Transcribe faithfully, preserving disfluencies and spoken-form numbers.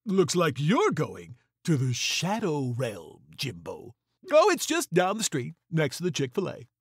Looks like you're going to the Shadow Realm, Jimbo. Oh, it's just down the street, next to the Chick-fil-A.